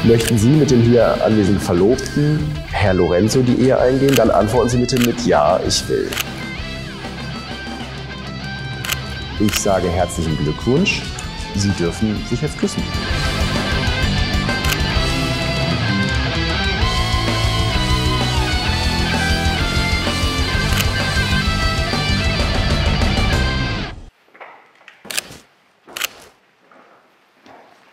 Möchten Sie mit dem hier anwesenden Verlobten, Herr Lorenzo, die Ehe eingehen? Dann antworten Sie bitte mit Ja, ich will. Ich sage herzlichen Glückwunsch. Sie dürfen sich jetzt küssen.